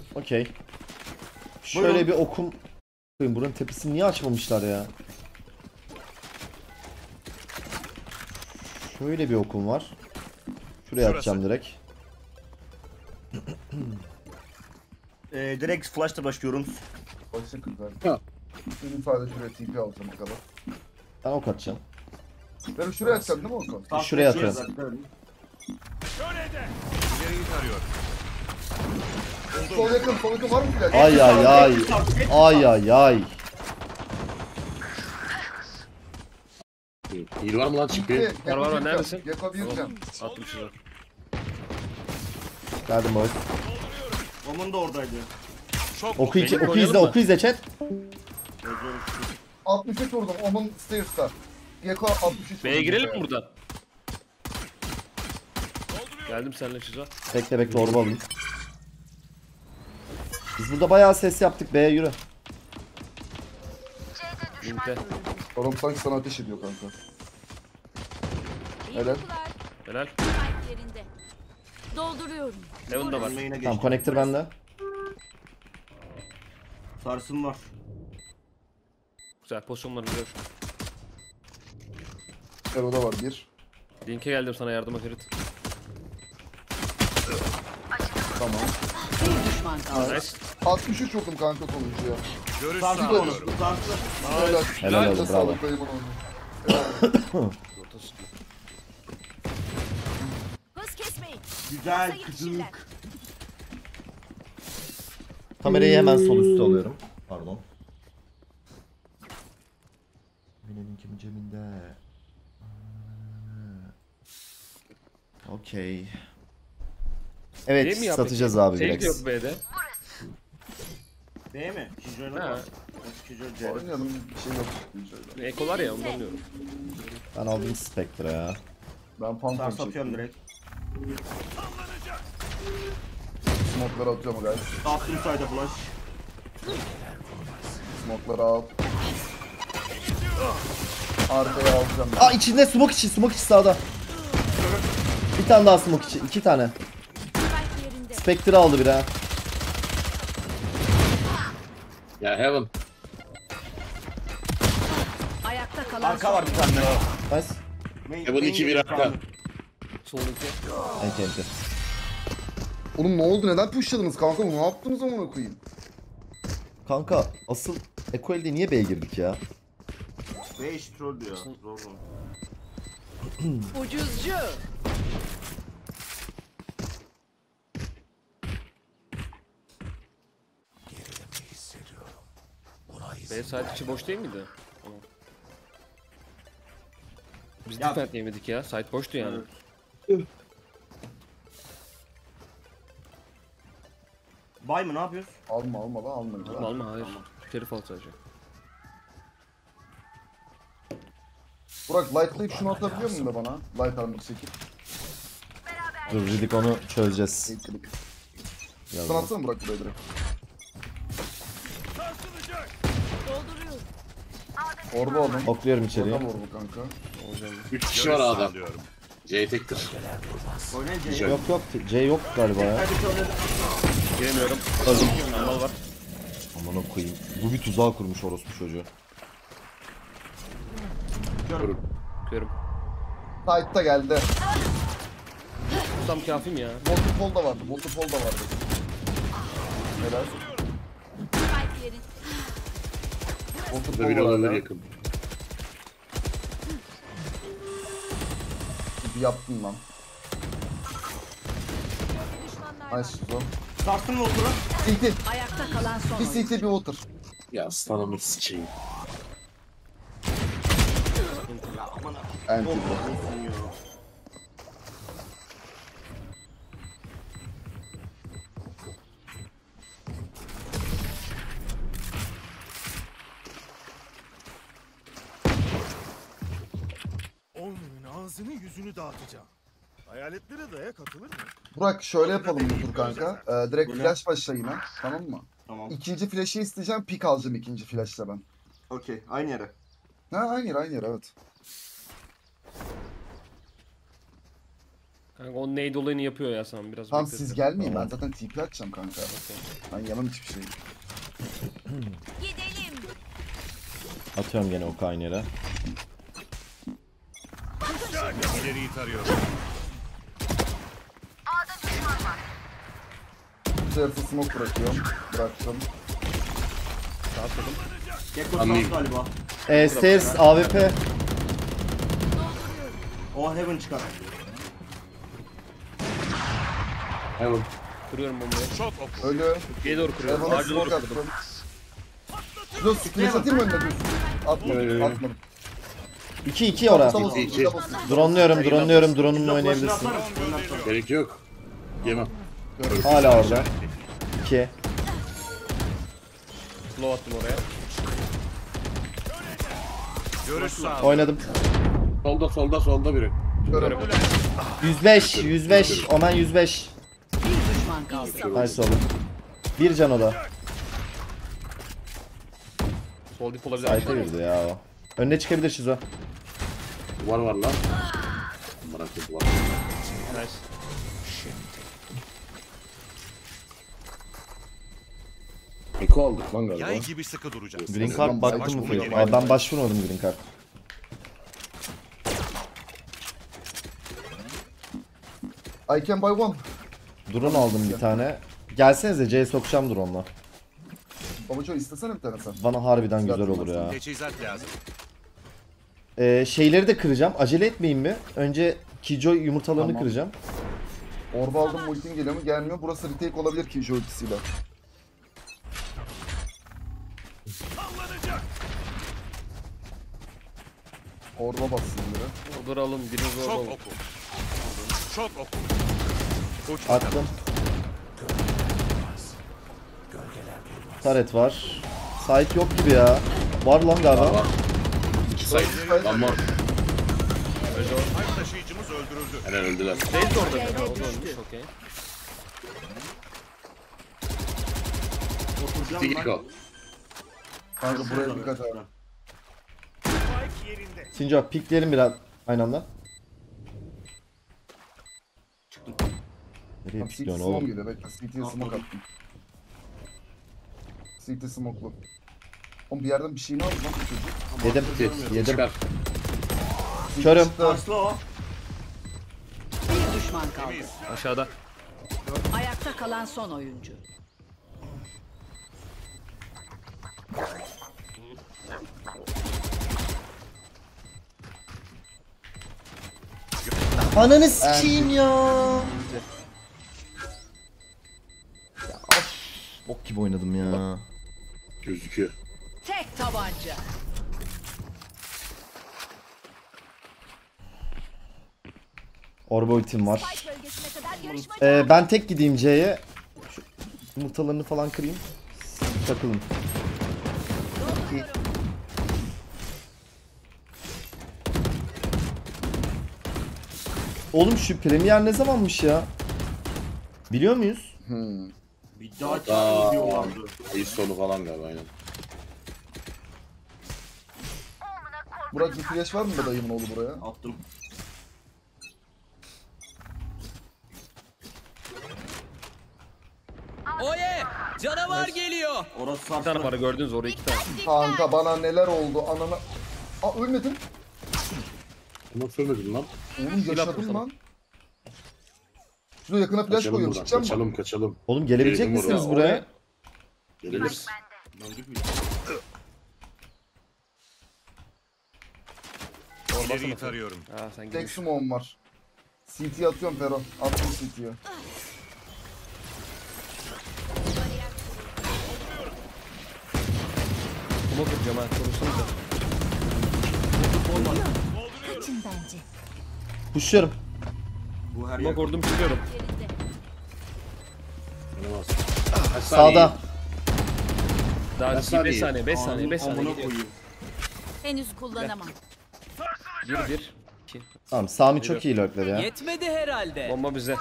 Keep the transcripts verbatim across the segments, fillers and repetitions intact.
Okey. Şöyle Buyurun. bir okum. Buranın tepesini niye açmamışlar ya? Şöyle bir okum var. Şuraya Şurası. atacağım direkt. ee, direkt flash'la başlıyorum. Başla kızlar. Benim sadece şuraya T P alacağım o kadar. Ben ok atacağım. Ben şuraya atacağım değil mi oku? Tamam, şuraya atıyorum. Şöyle de. İleriyi tarıyor. Sol yakın, sol yakın var mı flash? Ay ay ay. Ay ay ay. İyi var mı lan çıkıyor? Var var var, neredesin? Geko bir can. Attım şunu. Geldim boy. Omun da oradaydı. Oku, içi, oku izle, oku izle chat. altmış üç vurdum, Omun Stairs'ta. Geko altmış üç. B'ye girelim mi buradan? Geldim seninle Şizo. Bekle bekle orba alayım. Biz burada bayağı ses yaptık, B'ye yürü. Link'te. Oğlum sanki sana ateş ediyor kanka. Helal. Helal. Yerinde. Dolduruyorum. Leon da var. Tamam, connector bende. Sarsın var. Güzel pozisyonları güzel. Ero'da var bir. Link'e geldim sana yardıma Ferit. Tamam. Bir düşman kaldı. Nice. altmış üç vurdum kanka sonuncuya. Görüş Sarsın sağlıyorum. onu. Sarsın. Helal. Helal olsun, bravo. Sağlık dayımın onu. Hız kesmeyin. Güzel kızılık. Kamerayı hemen sol üstte alıyorum. Pardon. Benim kim cebinde? Okey. Evet, Değil mi ya satacağız peki? abi Şey direkt. yok B'de. Değil mi? Şizo'yla Ha. var. Şizo C. Oynayalım bir şey yok. Şöyle. Eko var ya ondan diyorum. Ben aldım Spectre ya. Ben pump Sars atıyorum direkt. Smoke'ları atıyorum guys. Attım sayda flash. Smoke'ları al. Arkaya alacağım. Aa, içinde smoke içi, smoke içi sağda. Bir tane daha smoke içi, iki tane. Yerinde. Spectre aldı bir ha. Ya Heaven. Ayakta kalan Arka var bir tane. Nice. Main- Heaven iki bir main arka. Soldaki. Ente ente. Oğlum ne oldu? Neden pushladınız kanka? Ne yaptınız amına koyayım? Kanka asıl Eko elde niye B'ye girdik ya? beş troll diyor. Zor zor. ucuzcu. B side içi boş değil miydi? Tamam. Biz Ya- defend yemedik ya. Side boştu yani. Bay mı ne yapıyoruz? Alma alma lan alma. Alma alma hayır. Şerif al sadece. Burak lightlayıp şunu atabiliyor musun da bana? Light armor çekip. Dur Riddick onu çözeceğiz. Eight click. Biraz Sen daha. atsana Burak buraya direkt. Dolduruyorum. Orba aldım. Okluyorum içeriye. Orba orba kanka. Üç kişi var A'da. C tektir. Oynayınca. Yok yok, C yok galiba ya. Hadi troll. Giremiyorum. Öldüm. Normal var. Aman koyayım. Bu bir tuzağa kurmuş orospu çocuğu. Görüm. Sight'ta geldi. Tutam kafim ya. Waterfall da vardı. Waterfall da vardı. Helal. Spike yerin. Burada Waterfall biri da olabilir vardı. yakın. Bir yaptın lan. Düşmanlar Nice Suzo. Sarsın mı oturan? C T. ayakta kalan son Bir oyuncu. C T bir water. Ya aslanımı sıçayım. Anti bu. Onun ağzını yüzünü dağıtacağım. Hayaletlere daya katılır mı? Burak şöyle yapalım bu tur kanka. Ee, direkt Bu ne? flash başla yine. Tamam mı? Tamam. İkinci flash'ı isteyeceğim. Pick alacağım ikinci flash'la ben. Okey. Aynı yere. Ha aynı yer aynı yer evet. Kanka o nade olayını yapıyor ya sen biraz. Tamam bekletin. siz gelmeyin, ben zaten T P atacağım kanka. Ben yemem hiçbir şey. Gidelim. Atıyorum gene oku aynı yere. İleriyi tarıyorum. Bir tarafı smoke bırakıyorum. Bıraktım. Sağ solum. Gekko Anlayayım. sağ galiba. Ee, stairs A W P. O heaven çıkar. Heaven. Kuruyorum bombayı. Çok oku. Ölü. G'ye doğru kuruyorum. Eyvallah Ağaca doğru smoke kurdum. attım. Şurada flash atayım mı önüne? Atmadım, atmadım. iki iki ora. Double, iki. double. Drone'luyorum, drone'luyorum, drone'umla Flash'ını oynayabilirsin. atarım. Ondan sonra. Gerek yok. Yemem. Hala orada. iki. Slow attım oraya. Görüş sağ. Oynadım. Solda solda solda biri. Görüyorum. yüz beş, yüz beş. Omen yüz beş. Bir düşman kaldı. Nice oğlum. Bir can o da. Sol dip olabilir. Sayta girdi ya o. Önüne çıkabilir Şizo. Duvar var lan. Merak et var. Nice. Eko aldık lan galiba. Yay gibi sıkı duracağız. Green card baktın mı peki? Aa, ben başvurmadım green card. I can buy one. Drone aldım bir tane. Gelsenize C'ye sokacağım drone'la. Babaço istesene bir tane sen. Bana harbiden güzel olur ya. Teçhizat lazım. Ee, şeyleri de kıracağım. Acele etmeyin mi? Önce Killjoy yumurtalarını Tamam. kıracağım. Orba aldım, ultin geliyor mu? Gelmiyor. Burası retake olabilir ki şu ultisiyle. Orba bassın biri. Odur alın. Biriniz orada Çok alın. oku. Çok oku. Uç Attım. Taret var. Sait yok gibi ya. Var lan galiba. İki sayı. Lan var. Ay taşıyıcımız öldürüldü. Helal öldüler. Nade de orada. Ha, o da ölmüş. Okey. Oturacağım Tigik lan. al. Kanka buraya dikkat et. Spike yerinde. Sinco pikleyelim biraz aynı anda. Nereye Tam C T pikliyorsun smoke oğlum? geliyor. Bekle. C T'ye smoke attım. C T smoke'lu. Oğlum bir yerden bir şey mi aldı lan bu çocuk? Yedim. Yedim. Çıkar. Körüm. Taşlı o. Bir düşman kaldı. Aşağıda. Ayakta kalan son oyuncu. Ananı sikeyim ya. Ya of. Bok gibi oynadım ya. Gözüküyor. Tek tabanca. Orba ultim var. Spike bölgesine kadar yarışma. Ee, ben tek gideyim C'ye. Şu yumurtalarını falan kırayım. Takılın. Oğlum şu premier ne zamanmış ya? Biliyor muyuz? Hmm. Bir daha çağırın diyorlardı. İyi sonu falan galiba aynen. Burak bir flash var mı be dayımın oğlu buraya? Attım. Oye! Canavar geliyor. Orası Bir tane sarsın. para gördünüz oraya iki tane. Kanka bana neler oldu anana... Aa ölmedim. Bunu söylemedim lan. Oğlum yaptım yaşadım sana. lan. Şuraya yakına flash Kaçalım koyuyorum. buradan. Çıkacağım mı? Kaçalım kaçalım. Oğlum gelebilecek Gelelim misiniz oraya. buraya? Geliriz. Döndük mü? İleriyi tarıyorum. Ha sen Tek gidiyorsun. smoke'um var. C T'ye atıyorum Fero. Attım C T'ye. Kuma kıracağım ha. Konuşsanıza. Kaçın bence. Pushluyorum. Bu her Kuma yer. kurdum çıkıyorum. Yerinde. Oynamaz. Kaç saniye? Sağda. Daha Ben saniye. beş saniye, beş saniye, beş Amına saniye gidiyor. koyayım. Henüz kullanamam. Bir, bir, iki. Tamam Sami çok iyi lurkledi ya. Yetmedi herhalde. Bomba bize.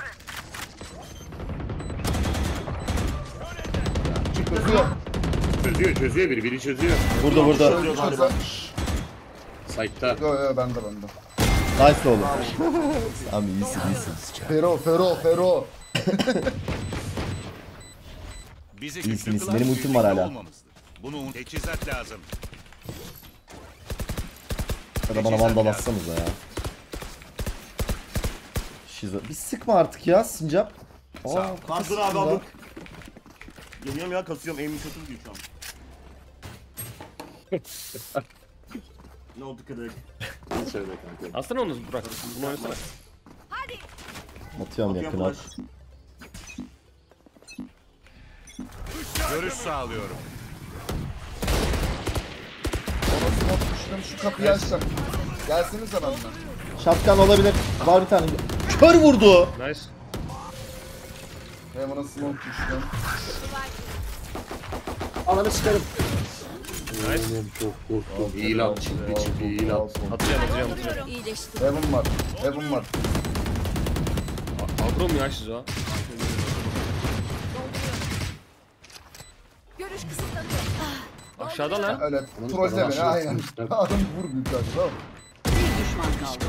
Çözüyor. Çözüyor çözüyor biri. Biri çözüyor. Burada burada. Çözüyor galiba. Site'da. Yo yo bende bende. Nice oğlum. Abi iyisin iyisin. Fero, Fero, Fero. Bizi İyisin, güçlü iyisin. kılan Benim ultim birlikte var hala. olmamızdır. Bunun teçhizat lazım. Ya da bana vandal atsanıza ya. Şizo. Bir sıkma artık ya Sincap. Aa, Lan kafası dur abi sıkıldı. abi. Geliyorum ya kasıyorum aim'im kötü değil şu an. Ne oldu kadar? Söyle kanka. Aslında onu Burak. Bunu oynasana. Atıyorum Bakıyorum yakına. flash. Görüş sağlıyorum. Ona smoke düştüm, şu kapıyı açacağım. Gelsenize benden. Şapkan olabilir. Var bir tane. Kör vurdu. Nice. Heaven'a smoke düştüm. Ananı sıkarım. Nice. Oğlum çok korktum. İyi lan çıktı çıktı iyi lan. Atacağım atacağım atacağım. İyileşti. Heaven var, Heaven var. Agro mu ya Şizo? Görüş kısıtlanıyor. Aşağıda lan. Öyle trolle beni aynen. Adam vur büyük abi tamam mı? Bir düşman kaldı.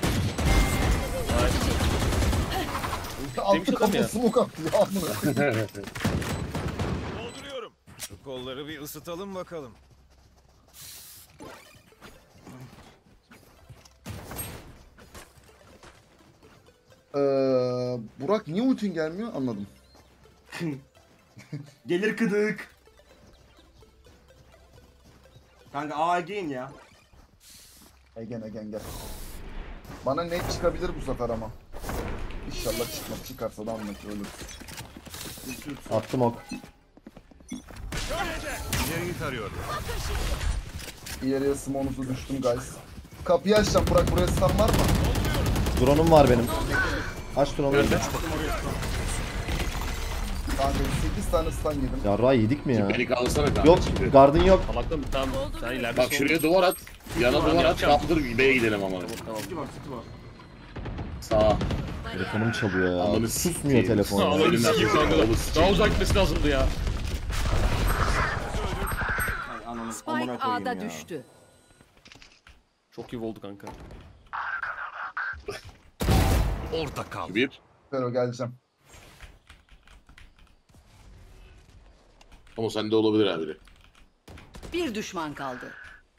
Altı adam kapı ya. smoke attı ya amına. Dolduruyorum. Şu kolları bir ısıtalım bakalım. Ee, Burak niye ultin gelmiyor anladım. Gelir kıdık. Kanka A gain ya. Egen Egen gel. Bana net çıkabilir bu sefer ama. İnşallah çıkmaz. Çıkarsa da anlat ölür. Attım ok. İleriyi tarıyorum. İleriye smoke'unuzu düştüm guys. Kapıyı açacağım Burak, buraya stun var mı? Drone'um var benim. Aç drone'u. Kanka sekiz tane stun yedim. Yarrağı yedik mi ya? Beni kaldırsana kanka. Yok, Şimdi. gardın yok. Salaktan tamam. Sen ileride Bak şuraya duvar at. Yana Tamam, duvar at. yapacağım. Kaptır B'ye gidelim ama. Tamam. City var City var. Sağa. Telefonum çalıyor ya. Ananı Susmuyor sikeyim. telefon ya. Allah'ını Elinden sikeyim tutun, kanka. oğlum sikeyim. Daha uzak gitmesi lazımdı ya. Hay ananı Spike amına koyayım A'da ya. düştü. Çok iyi oldu kanka. Orada kal. Bir. Fero geleceğim. Ama sende olabilir abi. Bir düşman kaldı.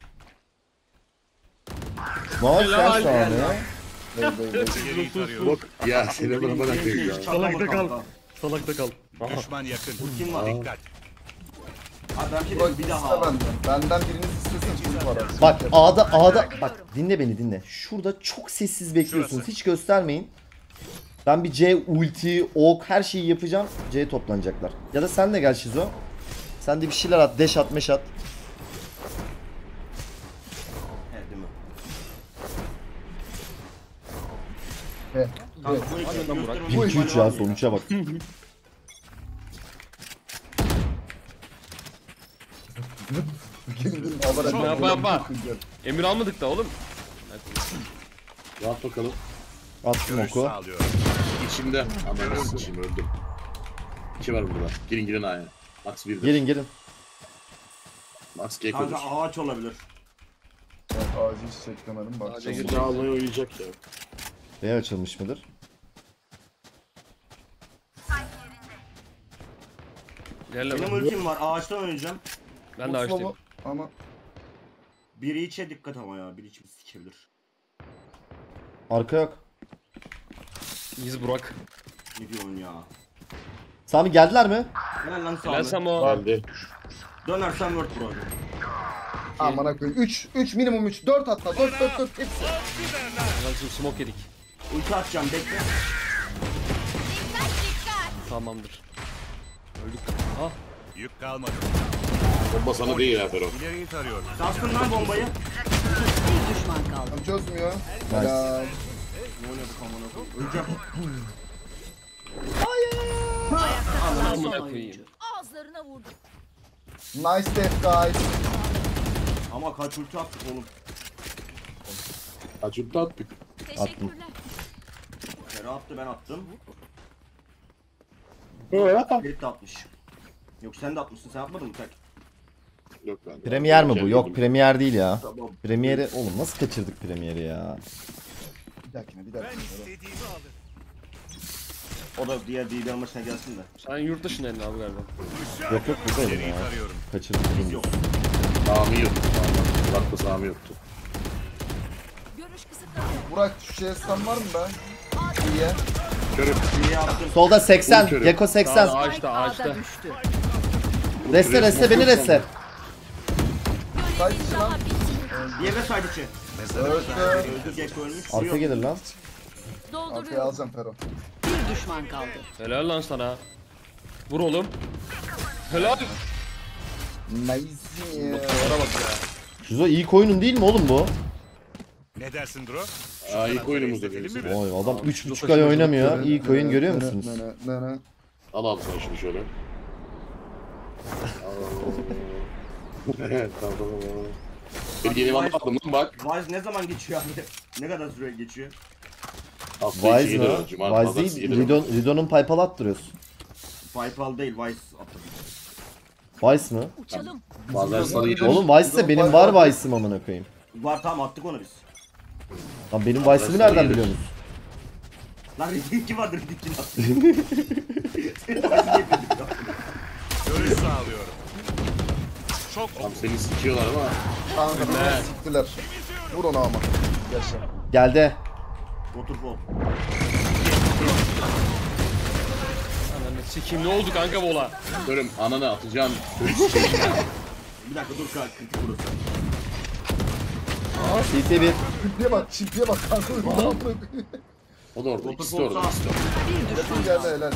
Nice ya şu an ya. Değil değil değil. İleriyi tarıyorum. Bak ya seni bana bana koyayım ya. Salakta kal. Salakta kal. Aha. Düşman yakın. Kim var? Dikkat. Abi ben bir Burak de bir iste daha. benden. Benden biriniz istesin full para. Bak A'da A'da bak dinle beni dinle. Şurada çok sessiz bekliyorsunuz. Şurası. Hiç göstermeyin. Ben bir C ulti, ok her şeyi yapacağım. C'ye toplanacaklar. Ya da sen de gel Şizo. Sen de bir şeyler at, dash at, mesh at. Evet değil mi? He. Kanka bu Hadi lan Burak. göstermem- bir iki üç ya sonuça bak. Gelin gelin haber Yapma, yapma. Emir almadık da oğlum. Rahat bakalım. Attım Görüş oku. sağlıyorum. İçimde. Ananı sikeyim öldüm. İki var burada. Girin girin A'ya. Max birdir. Gelin gelin. Max G Kanka kodur. ağaç olabilir. Evet ağacı hiç çeklemedim bakacağım. Ağaca Şimdi almayı oynayacak ya. B açılmış mıdır? İlerle Benim ben. ultim var. Ağaçtan oynayacağım. Ben de açtım. Ama Biri içe dikkat ama ya. Biri içi sikebilir. Arka yok. İyiyiz Burak. Ne diyorsun ya? Sami geldiler mi? Helal lan Helal sağ Samo. Geldi. Dönersen word bro. amına koyayım. üç üç minimum üç dört hatta dört dört dört hepsi. Helal şimdi smoke yedik. Ulti atacağım bekle. Tamamdır. Öldük. Ah. Yük kalmadı. Bomba sana değil ha Fero. İleriyi tarıyorum. Sarsın lan bombayı. Bir düşman kaldı. Tam çözmüyor. Nice. Ya Ne oynadık amına koyayım. Öleceğim. Kalan Amına son koyayım. oyuncu. Ağızlarına vurdu. nice death guys. Ama kaç ulti attık oğlum. Açıp da attık. Teşekkürler. Kere attı ben attım. Evet. Ferit de atmış. Yok sen de atmışsın. Sen atmadın mı tek? Yok ben. Premier mi bu? Yok Yedim. Premier değil ya. Tamam. Premier'i oğlum nasıl kaçırdık Premier'i ya? Bir dahakine bir Ben dahakine. istediğimi alırım. O da diğer D B maçına gelsin de. Sen yurt dışındaydın abi galiba. Yok yok buradaydım İçeriği ya. tarıyorum. Kaçırdım. Biz yok. Sami yoktu. Burak'ta Sami yoktu. Görüş kısıtlanıyor. Burak şu şeye stun var mı be? İyiye. Körüm. Diye attım. Solda seksen. Körüm. Gecko seksen. Sağda, ağaçta, Spike ağaçta. A'da düştü. Reste reste beni reste. Side dışı lan. Diğeri de side içi. Öldü. Öldü Gekko ölmüş. Arka Yok. gelir lan. Arkaya Dolduruyorum. alacağım Fero. Bir düşman kaldı. Helal lan sana. Vur oğlum. Helal. Nice. Bana bak ya. Şuzo iyi koyunun değil mi oğlum bu? Ne dersin Dro? Aa ilk oyunumuzda Film gelirsin. mi? Vay adam üç buçuk ay oynamıyor. İyi koyun görüyor musunuz? Ne ne ne. Al abi sen şunu şöyle. Evet tamam tamam. Bir yeni bana aldım lan bak. Wise ne zaman geçiyor abi? Ne kadar süre geçiyor? Hafta içi Wise gelir mı? o. Cuma Wise pazartesi değil. gelir o. Ridon, Ridon'un paypal attırıyorsun. Paypal değil Wise attım. Vice mı? Uçalım. Pazar salı gelir. Oğlum Vice'de benim var Vice'ım amına koyayım. Var tamam attık onu biz. Lan benim Vice'ımı nereden biliyorsunuz? Lan Riddick'i vardı Riddick'in attı. Wise'i getirdik ya. Görüş sağlıyorum. Çok Tam seni sikiyorlar ama. Kanka beni siktiler. Vur onu ama. Yaşa. Geldi. Waterfall. Ananı sikeyim, ne oldu kanka bola? Körüm ananı atacağım. Bir dakika dur kanka kritik burası. C T bir. Çimpiye bak, çimpiye bak kanka. O da orada. İkisi de orada. İkisi de orada. Bir düşman Yakın geldi helal.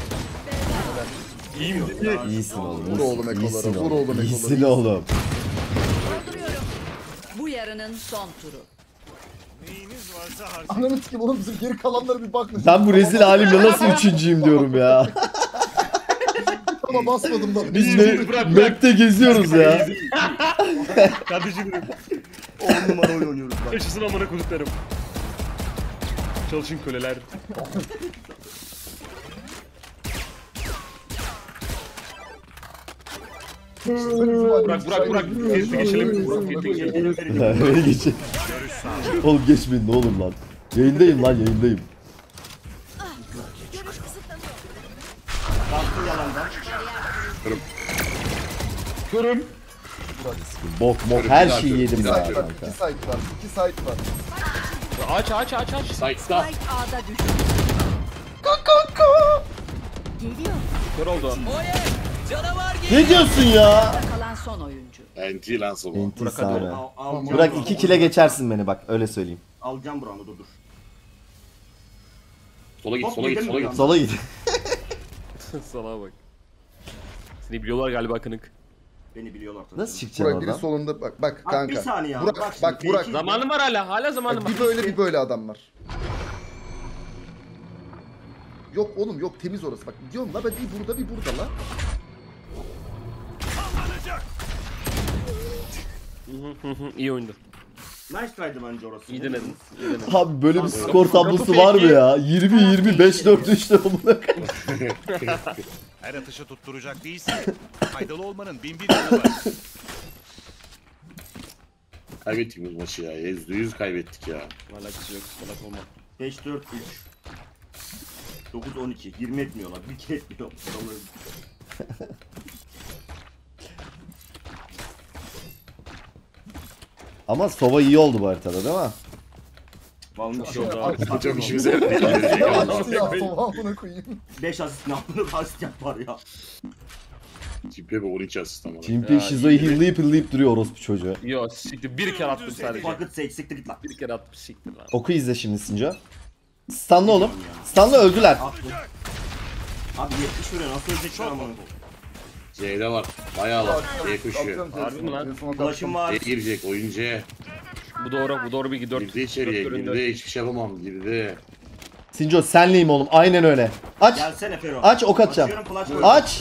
İyisin oğlum. Vur oğlum ekoları, İyisin vur oğlum ekoları. İyisin oğlum. dolduruyorum. Bu yarının son turu. neyiniz varsa harcayın. Ananı sikeyim oğlum bizim geri kalanlara bir bakın. Ben bu rezil halimle nasıl üçüncüyüm diyorum ya. Ama basmadım da. Biz me- map'te geziyoruz ya. Kardeşim benim. on numara oyun oynuyoruz bak. Yaşasın amına koduklarım. Çalışın köleler. Burak, Burak, Burak. Ferit'i geçelim. Burak, Ferit'i geçelim. Öyle geçin. Oğlum geçmeyin ne olur lan. Yayındayım lan yayındayım. Görüş kısıtlanıyor. Kalktı yalandan. Körüm. Bok mok her şeyi yedim Bir ya daha Site var, kanka. iki site var, iki site var. Aç aç aç aç. Site'da. Spike A'da düştü. Geliyor. Kör oldu. Oye! Canavar geliyor. Ne diyorsun ya? Kalan son oyuncu. Enti lan sabah. Enti Burak, hadi sana. Al, alacağım Burak buranı. iki kile geçersin beni bak öyle söyleyeyim. Alacağım buranı dur dur. Sola git Hop, sola git gidelim sola mi git. Sola git. Salaha bak. Seni biliyorlar galiba kınık. Beni biliyorlar tabii. Nasıl çıkacaksın Burak biri oradan? solunda bak bak Bak, kanka. bir saniye abi, Burak bak bak, şimdi, Burak. peki- Zamanım var hala. Hala zamanım Bak, var. bir böyle bir böyle adam var. Yok oğlum yok temiz orası bak diyorum la ben bir burada bir burada la. İyi oyundu. Nice try'dı bence orası. İyi Ne denedin. diyorsun? İyi denedin. Abi böyle bir skor tablosu var mı ya? yirmi yirmi beş dört üçte amına koyayım. Her atışı tutturacak değilsin. Faydalı olmanın bin bir yolu var. Kaybettik bu maçı ya. Yüzde yüz kaybettik ya. Alakası yok. Salak olma. beş dört üç. dokuz on iki. yirmi etmiyorlar. Bir kere etmiyor. Ama Sova iyi oldu bu haritada değil mi? Vallahi Çok iyi oldu abi. Çok işimize yarıyor. Ya açtı ya tamamına koyayım. beş asist ne yaptığını asist yapar ya. Tipe bir on iki asist ama. Jimpi Ya, Shizo'yu iyi. hilleyip hilleyip duruyor orospu çocuğu. Yo siktir. Bir kere attım sadece. Bucket sage siktir git lan. Bir kere attım siktir lan. Oku izle şimdi Sinco. Stunlı oğlum. Stunlı öldüler. Attı. Abi yetmiş vuruyor nasıl ölecekler ama. C'de var. Bayağı var. C koşuyor. Harbi mi lan? Ulaşım var. C girecek oyun C. Bu doğru. Bu doğru bir dört. Girdi içeriye. dört göründü. Girdi. Hiçbir şey yapamam. Girdi. Sinco senleyim oğlum aynen öyle. Aç. Gelsene Fero. Aç, ok atacağım. Açıyorum, flash koy. Aç.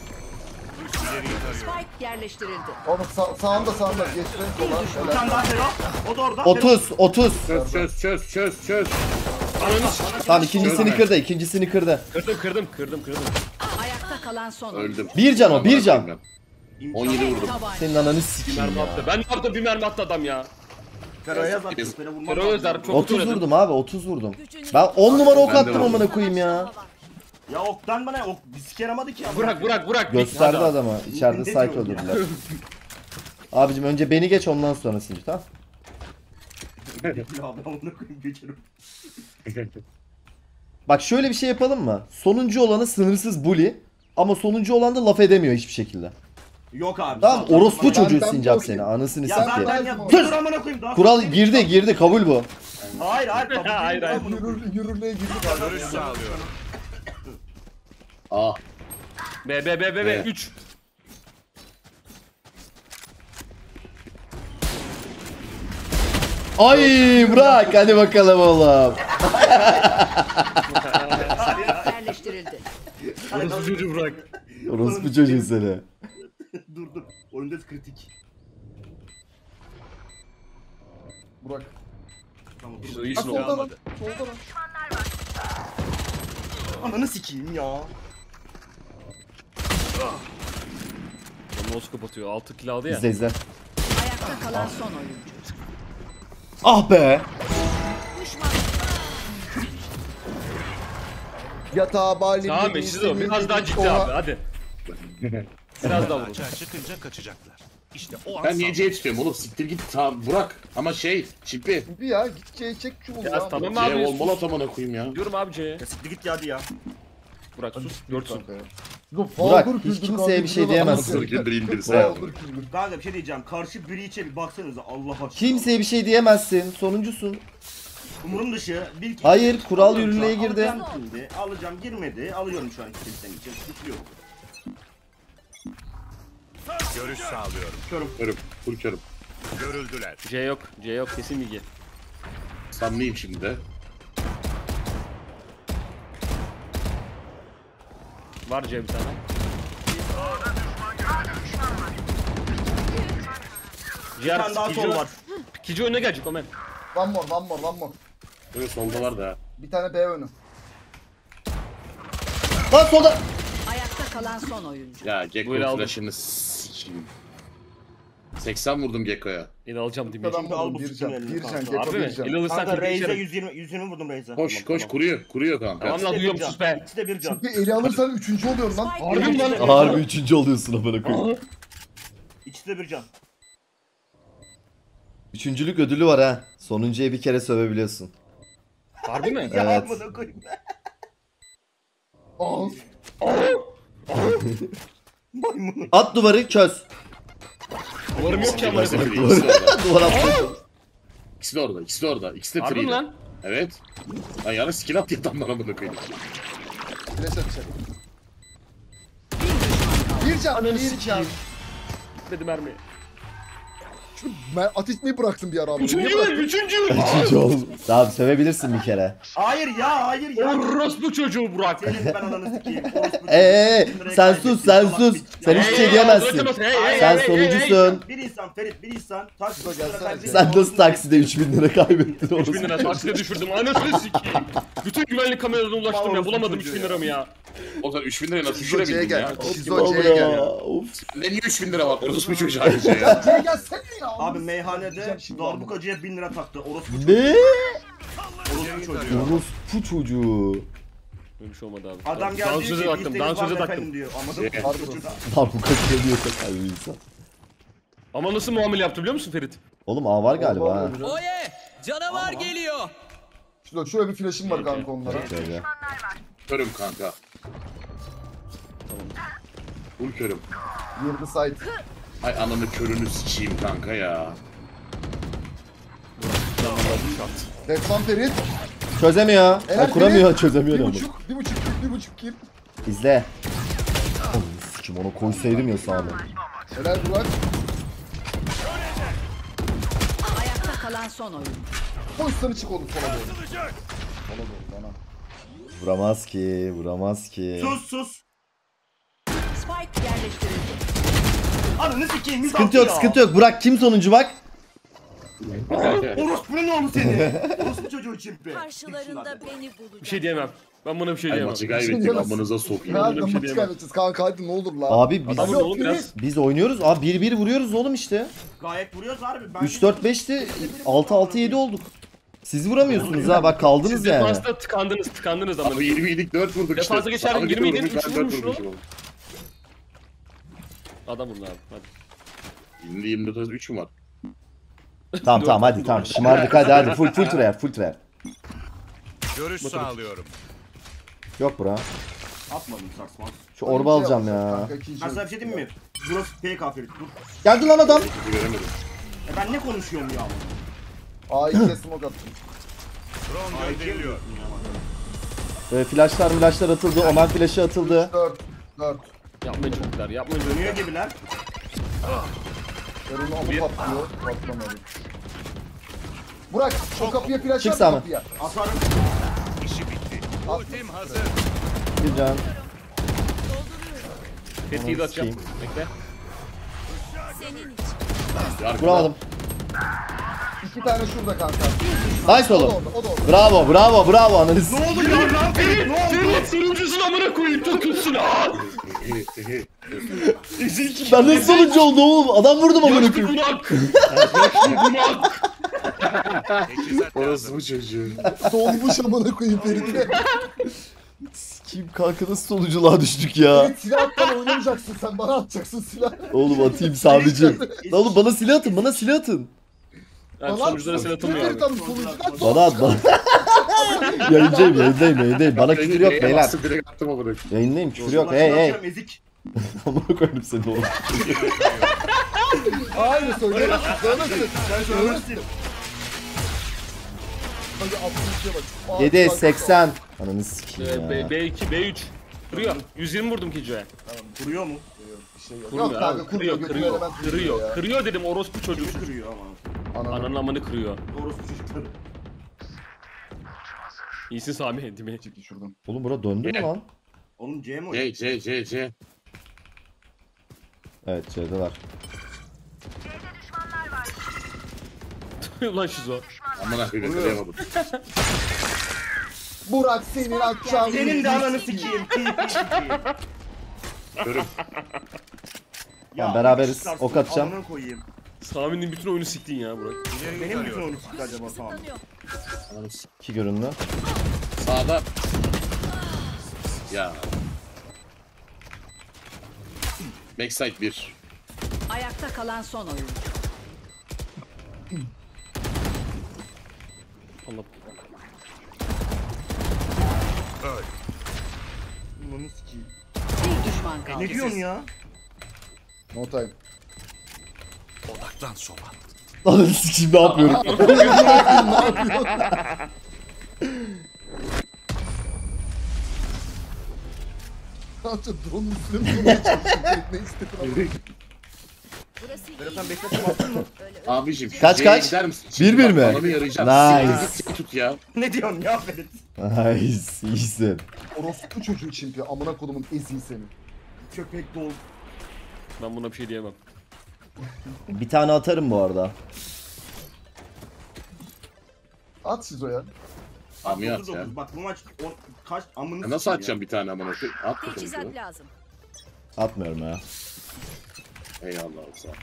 Spike yerleştirildi. Oğlum sağ, sağında sağında geçti. Sola Bir helal. tane daha Fero. O da orada. otuz otuz. Çöz çöz çöz çöz çöz. Tamam ikincisini Çözme. kırdı ikincisini kırdı. Kırdım kırdım kırdım kırdım. Ayakta kalan son oyuncu. Öldüm. Bir can o, bir can. on yedi vurdum. Tabanca. Senin ananı Bir sikeyim mermi ya. attı. Ben de attım bir mermi attı adam ya. Fero'ya yaz artık. Fero vurmam Fero lazım. Özer çok otuz oynadı. vurdum abi, otuz vurdum. Ben on numara ok Ben de attım vurdum. amına koyayım ya. Ya oktan bana ok bir siker yaramadı ki. Burak Burak Burak. Gösterdi Hadi. adama. İçeride Ne psycho diyorsun ya? dediler. Abicim önce beni geç, ondan sonra Sinci, tamam? Ya ben onu koyayım geçerim. Bak şöyle bir şey yapalım mı? Sonuncu olanı sınırsız bully. Ama sonuncu olan da laf edemiyor hiçbir şekilde. Yok abi. Tamam, sağ ol. orospu Ben- çocuğu ben Sincap bakayım. seni. Anasını Ya satayım. zaten ya. Sus! Dur amına koyayım. daha Kural sonra girdi değil. girdi, kabul bu. Hayır hayır. kabul değil, Hayır, hayır. amına koyayım. Yürür, yürürlüğe girdik abi. Görüş sağlıyorum. Aa. B B B B B Evet. üç. Ay bırak hadi bakalım oğlum. Yerleştirildi. Orası çocuğu Burak. Orospu çocuğu seni. Dur dur. Oyunda kritik. Burak. Tamam Biz o dur. Ha iyisin solda oğlum. lan. Solda lan. Ananı sikeyim ya. Mouse kapatıyor. Altı kill aldı ya. İzle izle. Ayakta kalan son oyuncu. Ah be. Yatağa bali. Tamam eşit o. Biraz daha ciddi abi hadi. Biraz daha vurun. Açığa çıkınca kaçacaklar. İşte o an Ben niye sal- C istiyorum oğlum? Siktir git. Tamam Burak. Ama şey, çipi. Bir ya git C'ye çek şu Ya ya. tamam C abi. olmalı atamana koyayım ya. Diyorum abi C'ye. Ya siktir git ya hadi ya. Burak sus. Dörtsün. Burak, hiç kimseye bir şey diyemezsin. Güldür indirse. Kanka bir şey diyeceğim. Karşı biri içe bir baksanıza Allah aşkına. Kimseye bir şey diyemezsin. Sonuncusun. Umurum dışı. Bir kişi. Hayır, kural Alıyorum yürürlüğe şu an. girdi. Alacağım şimdi. Alacağım girmedi. Alıyorum şu an kimsenin için. Tutuyor. Görüş sağlıyorum. Körüm. Full körüm. Görüldüler. C yok. C yok kesin bilgi. Sanlıyım şimdi de. Var C bir tane. Bir Ciğer tane daha ikinci, sol var. ikinci oyuna gelecek Omen. One more one more one more. Böyle solda var da. Bir tane B önü. Lan solda. Ayakta kalan son oyuncu. Ya Buyur Gekko aldım. flash'ını s**eyim. seksen vurdum Gekko'ya. Yine alacağım diye. Kadar Şimdi al vurdum. bu Bir sütunu can. eline Bir kanka. can. Gekko Harbi bir mi? can. İl alırsan Kanka kırk Reis'e içerim. yüz yirmi yüzünü vurdum Reis'e. Koş Tamam, koş tamam. kuruyor. Kuruyor kanka. Tamam lan İkisi de duyuyorum bir sus can. be. İkisi de bir can. Bir eli alırsan üçüncü oluyorsun lan. Harbi mi lan? Harbi üçüncü oluyorsun amına koyayım. İkisi de bir can. Üçüncülük ödülü var ha. Sonuncuya bir kere sövebiliyorsun. Harbi mi? Ya Evet. amına koyayım. Aa. Maymun. At duvarı çöz. Duvarım yok ki ama. İkisi de free, ikisi de orada. Duvar at. İkisi de orada. İkisi de orada. İkisi de Harbi free. mi lan? Evet. Lan yana skill at diye adamlara bunu koyayım. Flash atacak. Bir can. Bir can. Gitmedi mermi. Şu ben at etmeyi bıraktım bir ara abi. Niye Üçüncü bıraktın? üçüncü. Üçüncü oldum. Tamam sövebilirsin bir kere. Hayır ya hayır ya. Orospu çocuğu Burak. Senin ben ananı sikeyim. Orospu Eee çocuğu. sen sus sen sus. Sen hiçbir şey diyemezsin. Sen sonuncusun. Bir insan Ferit bir insan. Taksi Dur, gelsene. Sen nasıl takside üç bin lira kaybettin üç bin orası? lira takside düşürdüm. Anasını sikeyim. Bütün güvenlik kameralarına ulaştım ya. Orospu Bulamadım çocuğu üç bin ya. liramı ya. O zaman üç bin liraya nasıl Şizo C'ye düşürebildin ya? gel. Şizo C'ye gel ya. Of. Ne niye üç bin lira var? Orospu çocuğu ayrıca ya. Ya C'ye gelsene ya. Abi meyhanede Diyeceğim şimdi darbukacıya bin lira taktı. Orospu Ne? orospu çocuğu. Orospu çocuğu. Öyle bir şey olmadı abi. Adam geldi Dansöze diyor ki taktım. isteğiniz var Dansöze mı taktım. efendim diyor. Anladın mı? Şey, Orospu çocuğu. Lan bu kaçıyor diyorsa kalbi insan. Ama nasıl muamele yaptı biliyor musun Ferit? Oğlum A var galiba ha. Oye! Canavar geliyor. Şurada şöyle bir flash'im var kanka onlara. Şöyle. Körüm kanka. Full körüm. Girdi site. Ay ananı körünü sikeyim kanka ya. Defan Ferit. Çözemiyor. Helal Ha, kuramıyor Ferit. çözemiyor Bir ama. buçuk, bir buçuk kill, bir buçuk kill. İzle. Oğlum sikim onu koysaydım ya sağına. Helal Burak. Ayakta kalan son oyuncu. Pozisyonu çık oğlum sola doğru. Sola doğru bana. Vuramaz ki, vuramaz ki. Sus sus. Spike yerleştirildi. Ananı sikeyim. yüz Sıkıntı altı yok, ya. sıkıntı yok. Burak kim sonuncu bak? Orospu'nun oğlu seni. Orospu çocuğu çimpi. Karşılarında beni bulacak. Bir şey diyemem. Ben buna bir şey Ay diyemem. maçı kaybettik amınıza sokayım. Ya bir şey maçı diyemem. kaybedeceğiz kanka hadi ne olur la. Abi biz, Adamın oğlum biraz. biz oynuyoruz. Abi bir bir vuruyoruz oğlum işte. Gayet vuruyoruz harbi. Ben üç dört beşti. altı altı yedi olduk. Siz vuramıyorsunuz ha bak kaldınız Siz yani. defansta tıkandınız tıkandınız ama. Abi yirmi yedik dört vurduk işte. Defansa geçerdin, Abi yirmi yedin, vurmuş, üç ben dört vurmuşsun vurmuşum. Adam vurdu abi hadi. Şimdi yirmi dört üç mü var? Tamam tamam hadi tamam. Şımardık hadi hadi. Full full tryhard full tryhard. Görüş sağlıyorum. Yok bura. Atmadım sarsmaz. Şu orba alacağım ya. Kanka, ikinci Ben sana bir şey diyeyim mi? Burası fake aferin. Dur. Geldi lan adam. Kötü göremedim. E ben ne konuşuyorum ya? Aa ikiye smoke attım. Drone gönderiliyor. Ee, flashlar flashlar atıldı. Omen flaşı atıldı. dört. dört. Yapmayın çocuklar yapmayın Dönüyor çocuklar. gibiler. Erol'un amu patlıyor. Patlamadı. Burak o kapıya flash Çık at Sami. kapıya. Atarım. İşi bitti. Ultim hazır. Bir can. Fethi'yi de atacağım. sikeyim. Bekle. Yargı Vuramadım. İki tane şurada kanka. Nice O da oğlum. orada o da orada. Bravo bravo bravo ananı s- Ne oldu ya? Ne yapayım? Ne oldu? Ferit sonuncusun amına koyayım tutulsun ha. Ben nasıl sonucu oldu oğlum? Adam vurdum amına Yaşlı koyayım. bunak. Yaşlı bunak. Teçhizat Orası lazım. bu çocuğu. Dolmuş amına koyayım Ferit'e. Kim kanka nasıl sonuculuğa düştük ya? Ferit silahla oynamayacaksın sen bana atacaksın silah. Oğlum atayım sadece. Lan oğlum bana silah atın bana silah atın. Yani Bana sonuçlara at. sen atılmıyor Ferit abi. abi sonucu kaç? Bana at bana. yayındayım yayındayım yayındayım. Bana küfür yok beyler. Bastım, direkt attım ama bırak. Yayındayım küfür yok. Ulan Hey şunu hey. atıyorum, Ezik. Amına koydum seni oğlum. Hayır söylemesin söylemesin. Sen söylemezsin. Hadi altmış bak. Aa, yedi bak. seksen. Ananı sikeyim Ee, ya. B- B2 B3. Kırıyor. yüz yirmi vurdum Kijo'ya. Vuruyor mu? Bir şey yok. Kırıyor Yok kanka abi. kırıyor Kırıyor götürüyor kırıyor. hemen Kırıyor. ya. Kırıyor dedim orospu çocuğu. Kimi kırıyor ama? Ananı. Ananın amını kırıyor. Doğrusu çocukları. İyisin Sami değil mi? Çekil şuradan. Oğlum bura döndü mü lan? Oğlum C mi oynuyor? C C C C. Evet C'deler. Ulan şizo. Amına koyayım yakalayamadım. Burak senin akşam. Senin de ananı sikeyim. Körüm. Tamam, beraberiz. sarsın, Ok atacağım. amına koyayım. Sami'nin bütün oyunu siktin ya Burak. İleri Benim bütün gidiyor. oyunu sikti acaba tamam. Ananı s- İki görünlü. Sağda. Ya. Backside bir. Ayakta kalan son oyuncu. Allah. Ananı sikeyim. Bir düşman kaldı. Ne diyorsun ya? No time. Odaklan soba. Ananı sikeyim ne yapıyorum? Kanka drone üstüne mi durmaya çalışıyorsun? Ne istedin ama? Berat sen beklesin baktın mı? Abicim. Kaç, C'ye kaç? gider misin? Bir Şimdi bir bak, mi? Anamı yarayacağım. Nice. Siktir git tut ya. Ne diyorsun ya Ferit? Nice iyisin. Orospu çocuğu çimpi. Amına kodumun eziği seni. Köpek dolu. Ben buna bir şey diyemem. Bir tane atarım bu arada. At Şizo ya. Tamam ya otuz dokuz. sen. Bak bu maç on, kaç amını Ya nasıl sikeyim atacağım bir tane amına koyayım? At bakalım. Teçhizat şunu. lazım. Atmıyorum ya. Eyvallah sağ ol.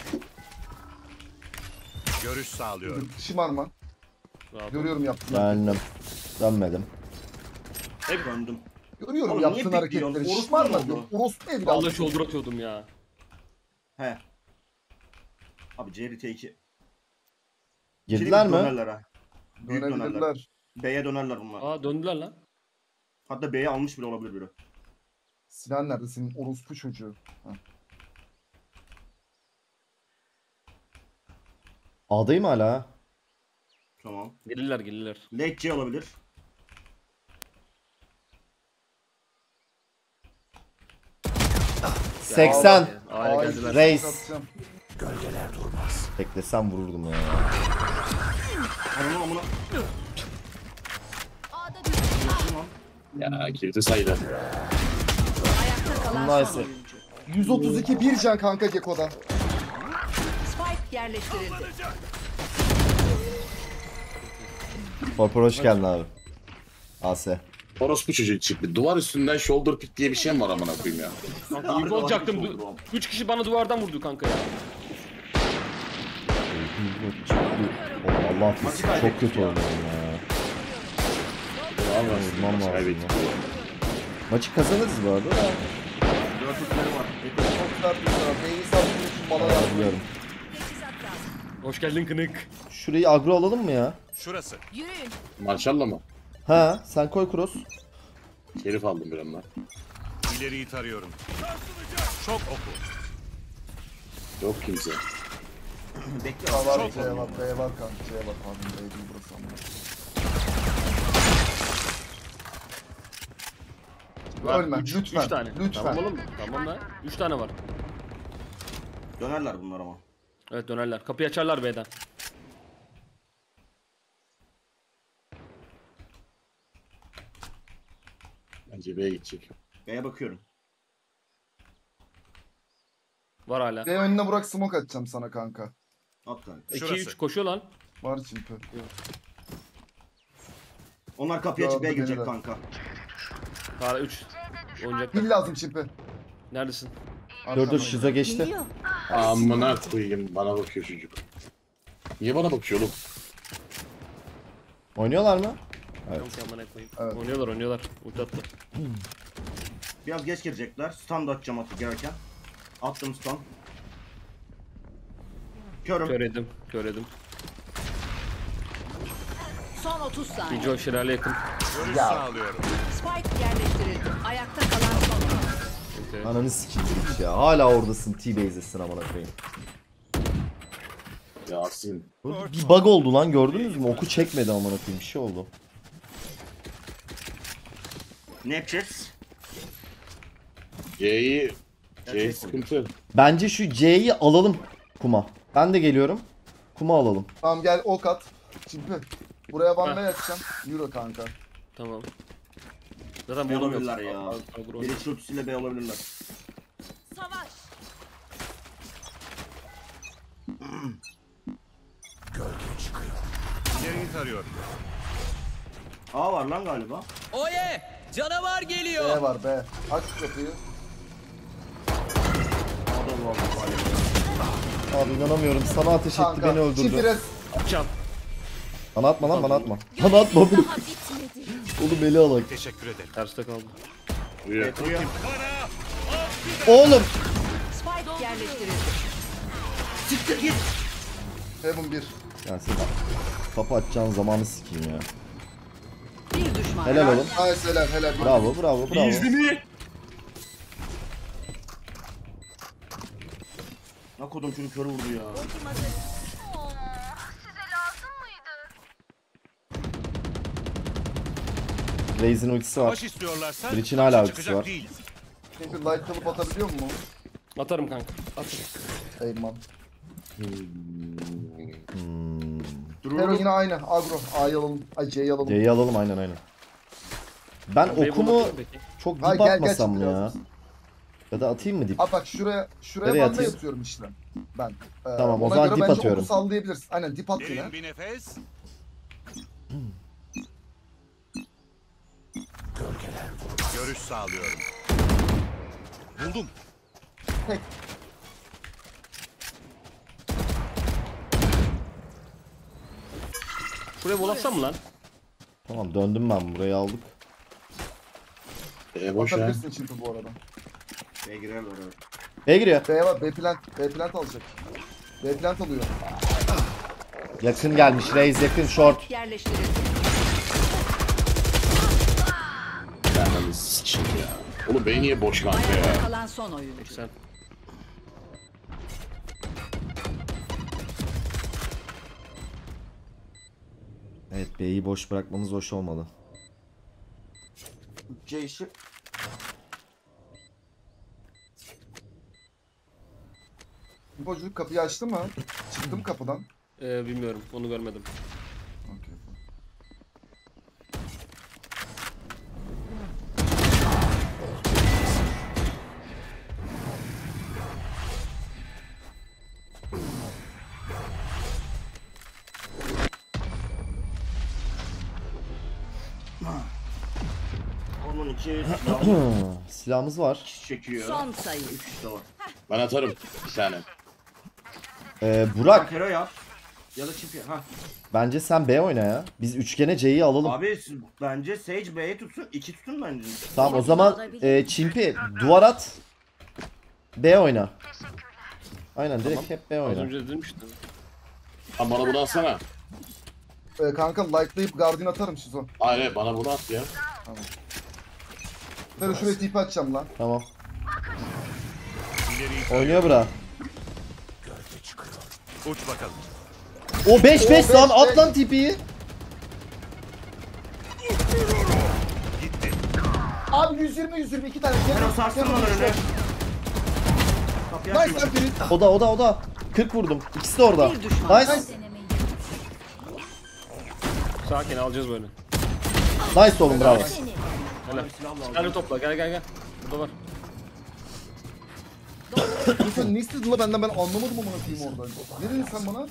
Görüş sağlıyorum. Şımarma. Rahat ol. Görüyorum yaptığın Döndüm. Dönmedim. ya. Hep döndüm. Görüyorum Oğlum yaptığın niye hareketleri. bekliyorsun? Orospu Şımarma mu diyor. oldu? Orospu evladım. Vallahi shoulder atıyordum ya. He. Abi C R T iki. Girdiler mi? Dönerler ha. Büyük dönerler. Dönebilirler. B'ye dönerler bunlar. Aa döndüler lan. Hatta B'ye almış bile olabilir biri. Sinan nerede senin orospu çocuğu? Ha. A'dayım hala. Tamam. Gelirler gelirler. Late C olabilir. seksen. A'ya Ay, geldiler. Reis. atacağım. Beklesem vururdum ya. Ananı amına. Ya kilidi sayıda. Ayakta kalan Nice. son oyuncu. yüz otuz iki bir can kanka Gekko'da. Spike yerleştirildi. Korpor hoş geldin abi. A S. Orospu çocuğu çıktı. Duvar üstünden shoulder pick diye bir şey mi var amına koyayım ya? Kanka info olacaktım. Du- Üç kişi bana duvardan vurdu kanka ya. Oh, Allah affetsin. Çok kötü oynuyorum ya. Vallahi Vurmam lazım kaybettik. ya. Maçı kazanırız bu arada da. Dört üçleri var. Çok sert bir sıra. B'yi sattığın için bana yardım. Biliyorum. Hoş geldin kınık. Şurayı agro alalım mı ya? Şurası. Yürüyün. Marshall'la mı? Ha, sen koy cross. Şerif aldım bir anda. İleriyi tarıyorum. Çok oku. Yok kimse. Bekle. A var, Çok C var, B var kanka. C var pardon. B değil burası ama. Var, Ölme, üç, lütfen, Üç tane. lütfen. Tamam oğlum. Tamam lan. Üç tane var. Dönerler bunlar ama. Evet dönerler. Kapıyı açarlar B'den. Bence B'ye gidecek. B'ye bakıyorum. Var hala. B önüne bırak smoke atacağım sana kanka. At kanka. iki Şurası. üç koşuyor lan. Var çünkü. Onlar kapıyı açıp Gördüm B'ye girecek beni de. kanka. Hala üç. Oynayacaklar. Pil lazım çimpi. Neredesin? Dur dur şizo geçti. Amına koyayım bana bakıyor çocuk. Niye bana bakıyor oğlum? Oynuyorlar mı? Evet. Yok ya, amına koyayım. Evet. Oynuyorlar oynuyorlar. Ulti attı. Biraz geç girecekler. Stun da atacağım atı gelirken. Attım stun. Körüm. Kör edim. Kör edim. Son otuz saniye. Gijo Şiral'e yakın. Görüş sağlıyorum. Spike yerleştirildi. Ayakta kalan son oyuncu. Okay. Ananı sikeyim hiç ya. Hala oradasın T-Base'desin amına koyayım. Yasin. Bir bug oldu lan gördünüz mü? Oku çekmedi amına koyayım bir şey oldu. Ne yapacağız? C'yi... Ya, C şey sıkıntı. Bence şu C'yi alalım kuma. Ben de geliyorum. Kuma alalım. Tamam gel ok at. Çimpi. Buraya bamba Ha. yakacağım. Yürü kanka. Tamam. Zaten B bolum yok. olabilirler ya. Ag- agro. Biri şutuyla B olabilirler. Savaş. İleriyi tarıyorum. A var lan galiba. Oye! Canavar geliyor. B var B. Aç şu kapıyı. A'da var galiba. Abi inanamıyorum. Sana ateş etti Kanka. beni Çimpi öldürdü. res. Çal. Bana atma lan bana atma. Bana atma oğlum. Oğlum eli alak. Teşekkür ederim. Terste kaldı. Buraya. Bekliyor. Oğlum. Spike yerleştirildi. Siktir git. Heaven bir. Ya sen kapı açacağın zamanı sikeyim ya. Bir düşman. Helal oğlum. Nice helal helal. Bravo bravo bravo. Ne kodum şunu körü vurdu ya. Raze'in ultisi var. Baş istiyorlarsa Breach'in hala başa ultisi çıkacak var. değiliz. Çimpi light kalıp atabiliyor mu? Atarım kanka. Atarım. Eyman. Hmm. Hero Durur. yine aynı. Agro. A'yı alalım. Ay C'yi alalım. C'yi alalım aynen aynen. Ben Ben B'ye okumu bakıyorum peki. çok Hayır, dip gel, gel atmasam şimdi ya. biraz. Ya da atayım mı dip? Abi bak şuraya şuraya Nereye banda atayım? yatıyorum işte. Ben. Ee, Tamam, o ona zaman göre dip bence atıyorum. oku sallayabiliriz. Aynen dip at yine. Derin bir nefes. Görüş sağlıyorum. Buldum. Tek. Şuraya bol atsam mı lan? Tamam döndüm ben burayı aldık. E boş ya. Atabilirsin Çimpi bu arada. B'ye girerler evet. B'ye giriyor. B var. B plant. B plant alacak. B plant alıyor. Yakın gelmiş. Raze yakın short. Yerleştirildi. Ben sikeyim ya. Oğlum bey niye boş kanka Ayakta ya? kalan son oyuncu. Sen. Evet B'yi boş bırakmamız hoş olmadı. C işi. Bu çocuk kapıyı açtı mı? Çıktım kapıdan. Ee, bilmiyorum. Onu görmedim. Okey. İki silahlı Silahımız var. çekiyor. Son sayı. Üç işte var. Ben atarım bir tane. Ee, Burak Hero yap. Ya da çift yap. Ha. bence sen B oyna ya. Biz üçgene C'yi alalım. Abi siz- bence Sage B'ye tutsun. iki tutun bence. Tamam o zaman e, Çimpi duvar at. B oyna. Aynen direkt hep B Az oyna. önce demiştim. Lan bana bunu atsana. Ee, kanka like'layıp Guardian atarım Şizo. Hayır bana bunu at ya. Fero şuraya tip açacağım lan. Tamam. İleri Oynuyor bura. uç bakalım. O beş beş O lan beş, at beş. lan tipiyi. Gitti. Abi yüz yirmi yüz yirmi iki tane. Hero sarsın lan önüne. Kapıyı Nice açma. lan biri. O da o da o da. kırk vurdum. İkisi de orada. Bir düşman. Nice. Sakin alacağız böyle. Nice oğlum bravo. Bana bir silah lazım. Gel topla gel gel gel. Burada var. Sen ne istedin la benden, ben anlamadım amına koyayım orada. Ne dedin sen bana?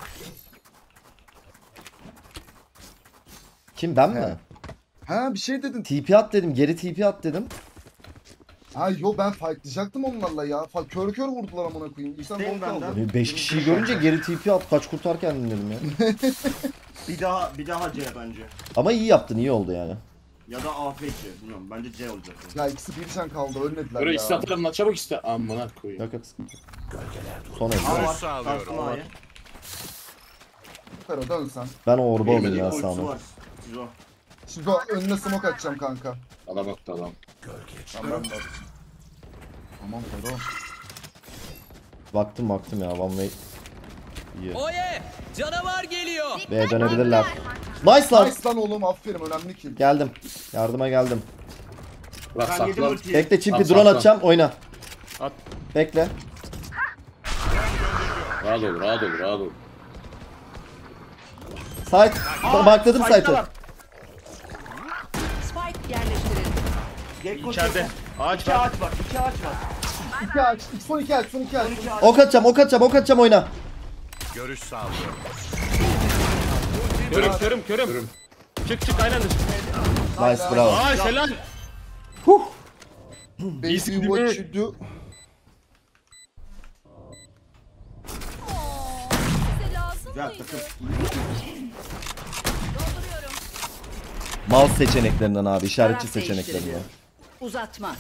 Kim ben mi? Ha bir şey dedin. T P at dedim. Geri T P at dedim. Ha yo ben fightlayacaktım onlarla ya. Fa kör kör vurdular amına koyayım. İnsan İsteyin bol kaldı. benden. beş kişiyi görünce geri T P at. Kaç kurtar kendini dedim ya. Bir daha bir daha C bence. Ama iyi yaptın, iyi oldu yani. Ya da A F C. Bilmiyorum. Bence C olacak. Ya ikisi bir can kaldı, ölmediler Böyle ya. ikisi atarım lan çabuk iste. Amına koyayım. Yok yok sıkıntı yok. Son el. A Görüş var. sağlıyorum. Sarsın A'yı. Fero dön sen. Ben o orba alayım ya Ultisi sağına. var. Sizo. Şimdi o önüne smoke atacağım kanka. Adam baktı adam. Tamam ben de atacağım. Tamam Fero. Baktım baktım ya one way. İyi. Oye! Canavar geliyor. B'ye dönebilirler. Nice lan. Nice lan oğlum, aferin, önemli kill. Geldim. Yardıma geldim. Bırak Ben yedim saklan. ultiyi. Bekle Çimpi At, drone saklan. atacağım oyna. At. Bekle. Rahat ol rahat ol rahat ol. Site. Markladım site'da site'ı. var. Spike yerleştirildi. Gekko İçeride. çekti. Ağaç İki var. ağaç var. İki ağaç var. İki aç, son iki aç, son iki aç. Son iki ağaç. Ok atacağım, ok atacağım, ok atacağım oyna. Görüş sağlıyorum. Körüm körüm körüm. Çık çık aynen de çık. Nice bravo. Aa helal. Baby İyisin what değil you do. Güzel takım. Mouse seçeneklerinden abi, işaretçi Taraf seçeneklerinden. değiştiriliyor. Uzatma.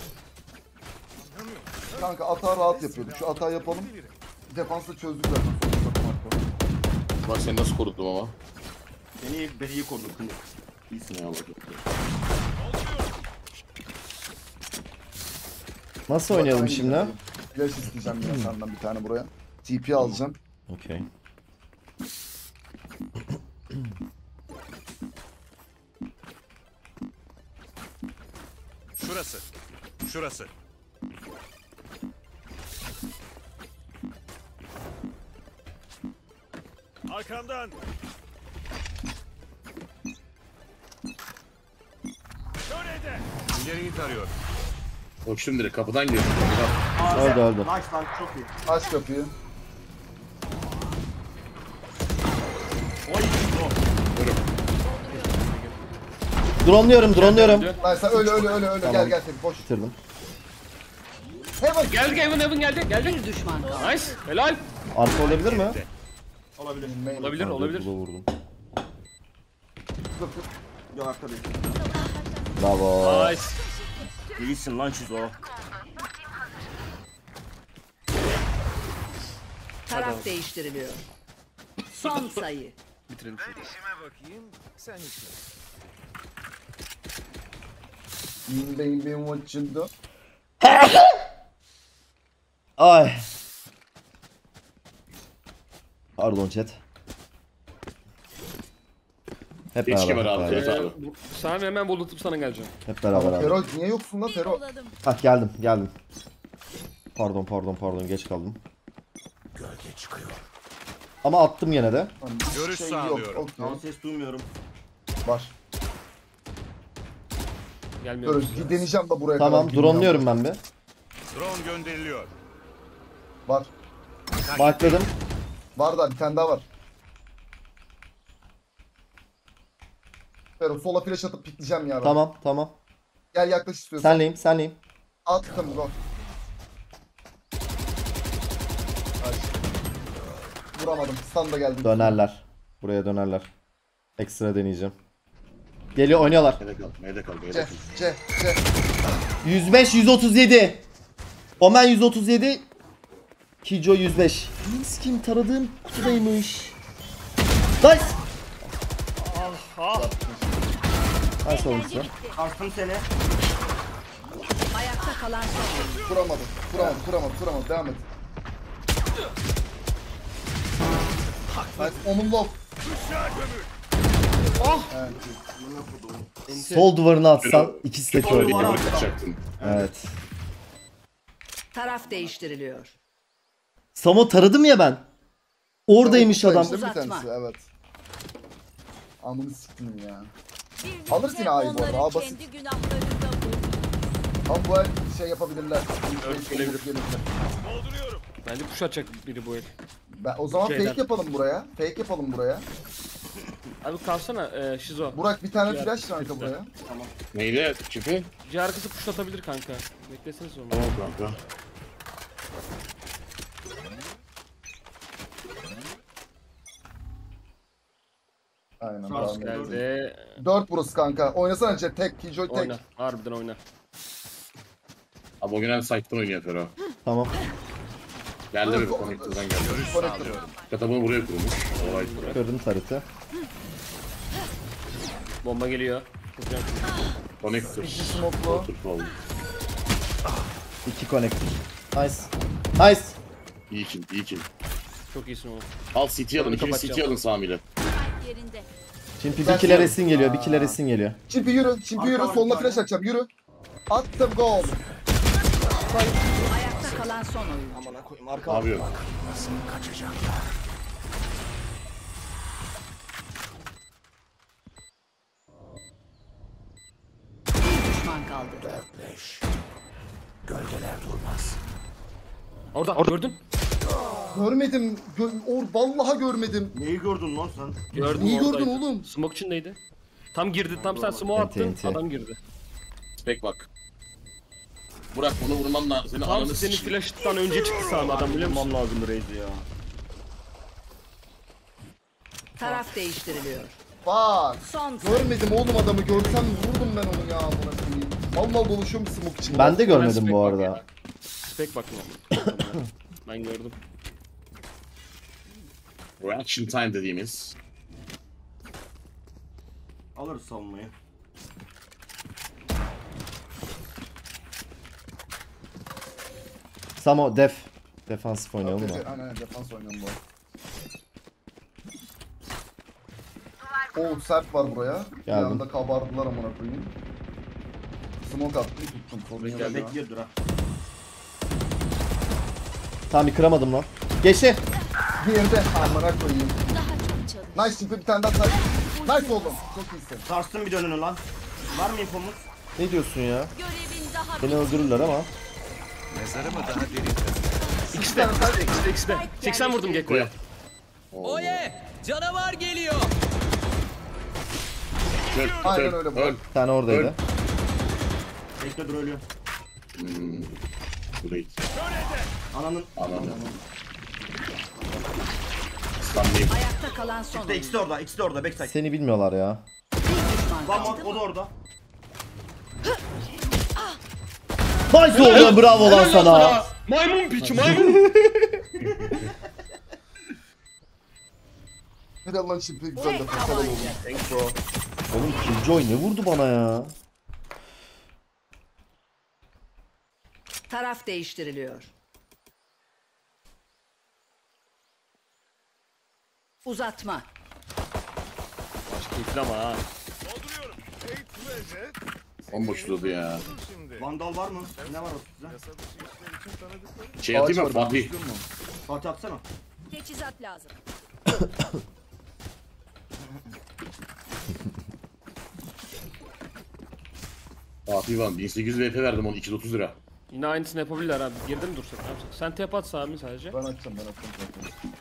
Kanka atağı rahat yapıyorduk. Şu atağı yapalım. Defansta çözdük zaten. Son takım hakkı. Bak seni nasıl korudum ama. Beni, beni iyi korudun Kınık. İyisin. Ne oldu? Nasıl oynayalım şimdi? Flash isteyeceğim yine senden bir tane buraya. T P alacağım. Okey. Şurası. Şurası. Arkamdan. Şöyle İleriyi tarıyor. Koştum direkt kapıdan girdim. Öldü öldü. Nice lan çok iyi. Aç kapıyı. Oy Sizo. Dronluyorum, dronluyorum. Lan sen öyle öyle öyle öyle gel gel seni boş. Bitirdim. Heaven. Geldi Evan Evan geldi geldi. Bir düşman kaldı. Nice helal. Arka olabilir mi? Olabilir. Olabilir Ha, olabilir. burada vurdum. Yok arka değil. Bravo. Nice. İyisin lan Sizo. Taraf değiştiriliyor. Son sayı. Bitirelim şunu. İşime bakayım. Sen işine. Baby what you do. Ay. Pardon chat. Hep Hiç beraber, kim var hep abi? beraber. Evet abi. Ee, bu- Sana hemen bulutup sana geleceğim. Hep beraber abi. Fero niye yoksun lan Fero? Hah geldim, geldim. Pardon, pardon, pardon geç kaldım. Ama attım yine de. Lan bir Görüş şey sağlıyorum. yok. Okey. Ama ses duymuyorum. Var. Gelmiyor. Böyle bir deneyeceğim da buraya kadar. Tamam, bilmiyorum. dronluyorum ben bir. Drone gönderiliyor. Var. Markladım. Var da bir tane daha var. Fero sola flash atıp pikleyeceğim ya ben. Tamam, tamam. Gel yaklaş istiyorsan. Senleyim, senleyim. Attım go. Ay. Vuramadım. Stun da geldi. Dönerler. Buraya dönerler. Ekstra deneyeceğim. Geliyor, oynuyorlar. Meyde kal, meyde kal, meyde C, kal. C, C. yüz beş yüz otuz yedi. Omen yüz otuz yedi. Kijo yüz beş. Miskin taradığım kutudaymış. Nice. Nice olmuşsun. Sarstım seni. Ayakta kalan son oyuncu. Vuramadım. Vuramadım, vuramadım, vuramadım. Devam et. Nice. Omun low. Oh. Evet. Sol duvarına atsan ikisi de kör. Bir yere kaçacaktın. Evet. Taraf değiştiriliyor. Samo taradım ya ben. Oradaymış adam. İşte bir Uzatma. tanesi, evet. Amını siktim ya. Alırsın A'yı bu arada. A basit. Ama bu el şey yapabilirler. gelebilir. Gelirler. Bence push atacak biri bu el. Ben, o zaman Şeyden. fake yapalım buraya. Fake yapalım buraya. Abi kalsana e, Şizo. Burak bir tane Diğer flash kanka çiftle. buraya. Neydi? Çipi? C arkası push atabilir kanka. Bekleseniz onu. Tamam kanka. Aynen. Sağ bravo. olsun. Geldi. dört burası kanka. Oynasana Jet tek. Killjoy tek. Oyna. Harbiden oyna. Abi o genel site'den oynuyor Fero. Tamam. Geldi mi? Connector'dan geldi. Connector. Katabını buraya kurmuş. Olay buraya. Gördüm tarıtı. Bomba geliyor. Kuracağım. Connector. İki smoke'lu. Oturup oldu. İki connector. Nice. Nice. İyi kill, iyi kill. Çok iyisin oğlum. Al C T alın, ikiniz C T Kapatacağım. alın Sami'yle. Şimdi bir killer resim geliyor. Bir killer resim geliyor. Çimpi yürü. Çimpi yürü. Arka var Soluna bir flash tane. atacağım. Yürü. Attım gol. Ayakta kalan son oyuncu. Amına koyayım Ne arka. yapıyor? Bir düşman kaldı. Orada. Orada. Gördün? Görmedim. Gö or vallahi görmedim. Neyi gördün lan sen? Gördüm. Neyi gördün oradaydı. oğlum? Smoke içindeydi. Tam girdi. Tam sen smoke Enti, attın. enti. Adam girdi. Spek bak. Burak bunu vurman lazım. Senin Tam ananı senin sikeyim. flash'tan önce çıktı sağına adam biliyor musun? lazım Reis'i ya. Taraf değiştiriliyor. Bak. Son sayı. Görmedim oğlum adamı. Görsem vurdum ben onu ya. Amına koyayım. Mal mal dolaşıyorum smoke için. Ben de görmedim spek bu bak arada. ya. Spek bakma. Ben gördüm. Reaction time dediğimiz. Alırız savunmayı. Samo def. Defansif oynayalım mı? Aynen aynen defans oynuyorum bu. Oo sert var buraya. Bir Geldim. anda kabardılar amına koyayım. Smoke attım tuttum. Sorun yok ya. Bekliyordur ha. Tamam bir kıramadım lan. Geçti. Diğeri de amına koyayım. Nice tipi bir tane daha side. Nice oğlum. Çok iyisin. Sarstım bir dönünü lan. Var mı infomuz? Ne diyorsun ya? Beni öldürürler ama. İkisi de. İkisi de. İkisi de. seksen vurdum Gekko'ya. Oye! Canavar geliyor. Çöl, Aynen çöl, öyle bu. öl. Bir tane oradaydı. Öl. Bekle dur ölüyor. Hmm. Bu değil. Ananın. Ananı. Stanley'im. Ayakta kalan son İşte oyuncu. ikisi de orada, ikisi de orada backside. Seni bilmiyorlar ya. Bir düşman Lan kaldı. o, o da orada. Nice oğlum, bravo lan sana. Maymun piçi maymun. Hadi Allah'ın çimpi güzel defans helal oğlum. Thanks bro. Oğlum Killjoy ne vurdu bana ya? Taraf değiştiriliyor. Uzatma. Maç keyifli ama ha. Dolduruyorum. Kate ve Jet. Bomboş durdu ya. Şimdi. Vandal var mı? Ne var o size? Yasa dışı işler için tanıdıkları. Şey atayım mı Ağaç var, Fatih? istiyor musun? Fatih atsana. Teçhizat lazım. Fatih var. bin sekiz yüz V P verdim onu iki yüz otuz lira. Yine aynısını yapabilirler abi. Geride mi dursak? Ne yapsak? Sen tep at Sami sadece. Ben açacağım ben açacağım zaten.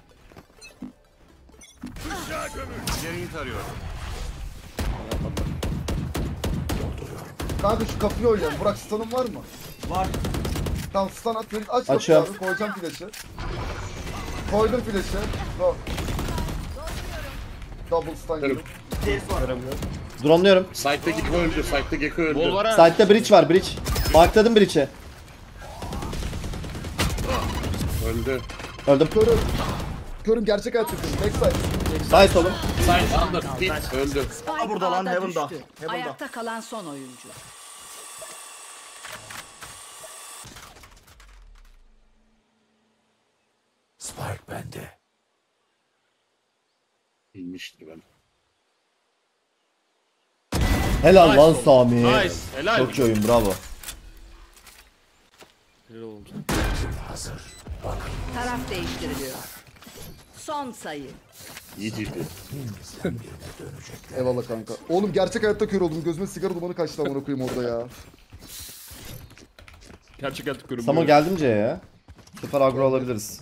Aşağı gömül. İleriyi tarıyorum. Kanka şu kapıyı oynayalım. Burak stun'un var mı? Var. Tamam stun at. Ferit aç kapıyı Açıyorum. abi. Koyacağım flash'ı. Koydum flash'ı. Go. Double stun yedim. Ters var. Drone'luyorum. Site'de Gekko öldü. Site'de Gekko öldü. Bol var ha. Side'de bridge var bridge. Markladım bridge'i. Öldü. Öldüm. Körüm. Körüm gerçek hayat çıktım. Backside. Nice oğlum. Site under. Hit. Öldü. Spike Aa, burada lan, A'da Heaven'da. düştü. Heaven'da. Ayakta kalan son oyuncu. Spike bende. İnmiştir ben. Helal Nice lan oğlum. Sami. Nice. Helal. Çok iyi oyun bravo. Helal oğlum sana. Hazır. Taraf değiştiriliyor. Son sayı. İyi tipi. Eyvallah kanka. Oğlum gerçek hayatta kör oldum. Gözüme sigara dumanı kaçtı amına koyayım orada ya. Gerçekten tıkıyorum. Samo geldim C'ye ya. Bu sefer agro alabiliriz.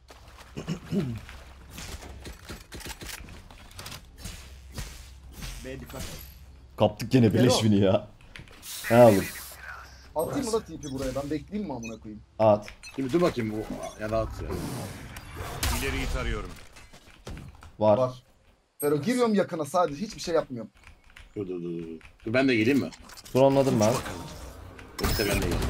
B dikkat. Kaptık gene Helal. beleşvini ya. Ne oğlum? Atayım mı da T P buraya? Ben bekleyeyim mi amına koyayım? At. Şimdi dur bakayım bu. Ya rahat ya. İleriyi tarıyorum. Var. Var. Fero giriyorum yakına sadece hiçbir şey yapmıyorum. Dur dur dur. dur. Dur ben de geleyim mi? Drone'ladım ben. Yoksa ben de geleyim.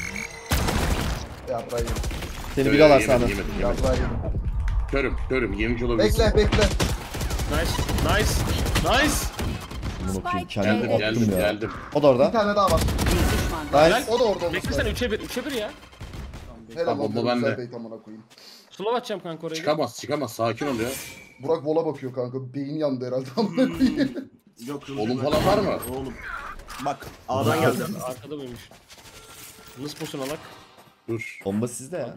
Ya Brian. Seni Yo, bir yo, alar yemedim, sana. yemedim, Ya yemedim. Brian. Körüm, körüm. Yemiş olabilirsin. Bekle bekle. Nice. Nice. Nice. Bunu okuyayım Spike kendimi Geldim, attım geldim, ya. geldim. O da Bir orada. tane daha var. Bir düşman. Nice. O da orada olması Bekle sen lazım. üçe bir. üçe bir ya. Helal Tamam, olsun. bu bende. Güzel bait amına koyayım. Slow atacağım kanka oraya. Çıkamaz, çıkamaz. Sakin ol ya. Burak vola bakıyor kanka. Beyin yandı herhalde amına koyayım. Yok. Oğlum falan var mı? Oğlum. Bak A'dan geldi. Arkada mıymış? Nasıl pozisyon alak? Dur. Bomba sizde ya.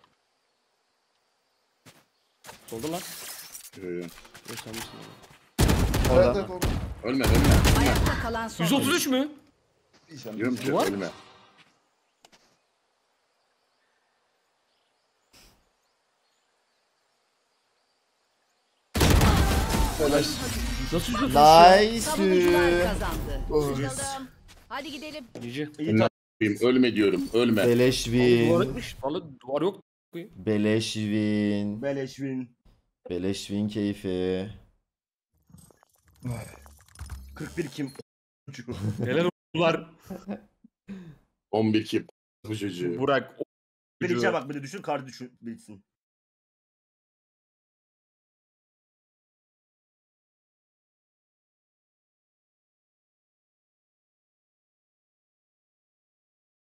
Solda lan. Yo, yo. Yok sen misin? Evet Orada. evet orada. Ölme, ölme. Ayakta kalan son yüz otuz üç mü? Diyeceğim. Diyorum ki What? ölme. Helal. Nasıl yüz otuz üç? Nice. Savunucular kazandı. Öyle. Çıkalım. Hadi gidelim. Cici. İyi ta- Ölme diyorum, ölme. Duvar Beleşvin. etmiş. Valla duvar yok. Beleşvin. Beleş win. Beleşvin keyfi. kırk bir kim? Helal duvar. on bir ki bu çocuğu. Burak. Bir içe bak bir de düşün kar düşün bilsin.